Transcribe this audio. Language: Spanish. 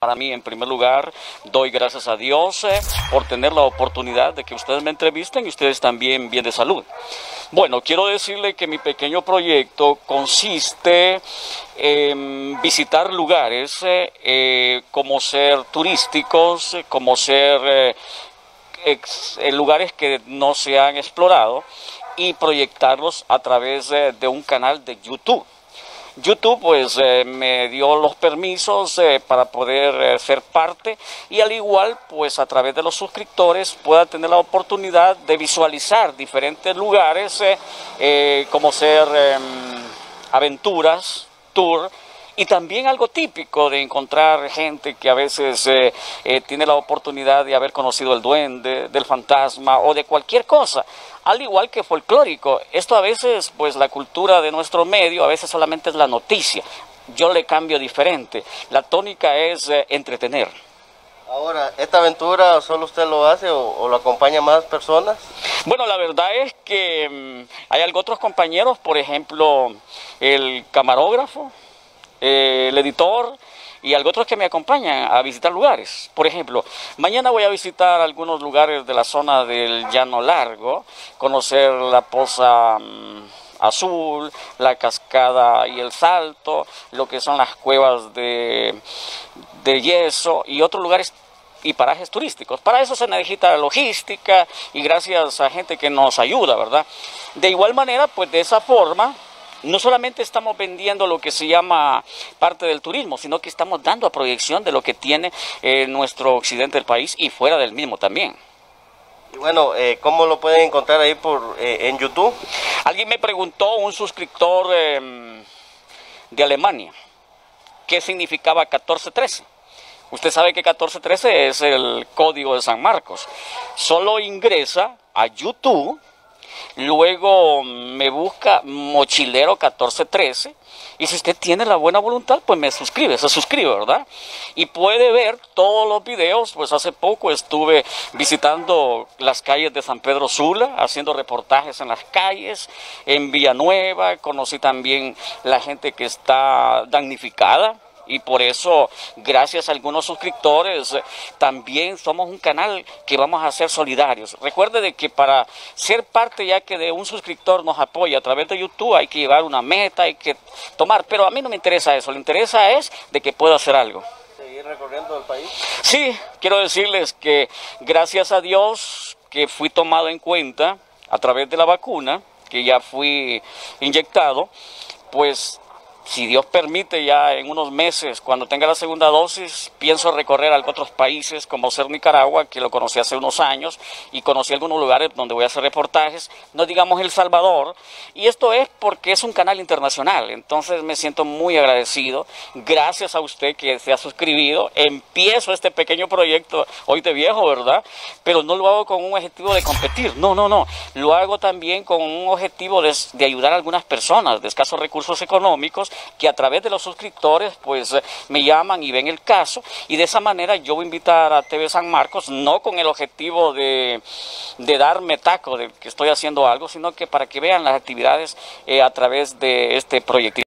Para mí, en primer lugar, doy gracias a Dios por tener la oportunidad de que ustedes me entrevisten y ustedes también bien de salud. Bueno, quiero decirle que mi pequeño proyecto consiste en visitar lugares como ser turísticos, como ser lugares que no se han explorado y proyectarlos a través de un canal de YouTube. YouTube pues me dio los permisos para poder ser parte y al igual pues a través de los suscriptores pueda tener la oportunidad de visualizar diferentes lugares como ser aventuras, tour y también algo típico de encontrar gente que a veces tiene la oportunidad de haber conocido el duende, del fantasma o de cualquier cosa, al igual que folclórico. Esto a veces, pues la cultura de nuestro medio, a veces solamente es la noticia. Yo le cambio diferente. La tónica es entretener. Ahora, ¿esta aventura solo usted lo hace o lo acompaña más personas? Bueno, la verdad es que hay otros compañeros, por ejemplo, el camarógrafo, el editor y otros que me acompañan a visitar lugares. Por ejemplo, mañana voy a visitar algunos lugares de la zona del Llano Largo, conocer la Poza Azul, la Cascada y el Salto, lo que son las cuevas de yeso y otros lugares y parajes turísticos. Para eso se necesita logística y gracias a gente que nos ayuda, ¿verdad? De igual manera, pues de esa forma, no solamente estamos vendiendo lo que se llama parte del turismo, sino que estamos dando a proyección de lo que tiene nuestro occidente del país y fuera del mismo también. Y bueno, ¿cómo lo pueden encontrar ahí en YouTube? Alguien me preguntó, un suscriptor de Alemania, ¿qué significaba 1413? Usted sabe que 1413 es el código de San Marcos. Solo ingresa a YouTube. Luego me busca Mochilero 1413 y si usted tiene la buena voluntad, pues se suscribe, ¿verdad? Y puede ver todos los videos. Pues hace poco estuve visitando las calles de San Pedro Sula, haciendo reportajes en las calles, en Villanueva, conocí también la gente que está damnificada. Y por eso, gracias a algunos suscriptores, también somos un canal que vamos a ser solidarios. Recuerde de que para ser parte, ya que de un suscriptor nos apoya a través de YouTube, hay que llevar una meta, hay que tomar. Pero a mí no me interesa eso, lo que interesa es de que puedo hacer algo. ¿Seguir recorriendo el país? Sí, quiero decirles que gracias a Dios que fui tomado en cuenta a través de la vacuna, que ya fui inyectado, pues si Dios permite, ya en unos meses, cuando tenga la segunda dosis, pienso recorrer a otros países, como ser Nicaragua, que lo conocí hace unos años, y conocí algunos lugares donde voy a hacer reportajes, no digamos El Salvador, y esto es porque es un canal internacional, entonces me siento muy agradecido, gracias a usted que se ha suscribido, empiezo este pequeño proyecto, hoy de viejo, ¿verdad? Pero no lo hago con un objetivo de competir, no, lo hago también con un objetivo de ayudar a algunas personas de escasos recursos económicos, que a través de los suscriptores pues me llaman y ven el caso, y de esa manera yo voy a invitar a TV San Marcos, no con el objetivo de darme taco de que estoy haciendo algo, sino que para que vean las actividades a través de este proyecto.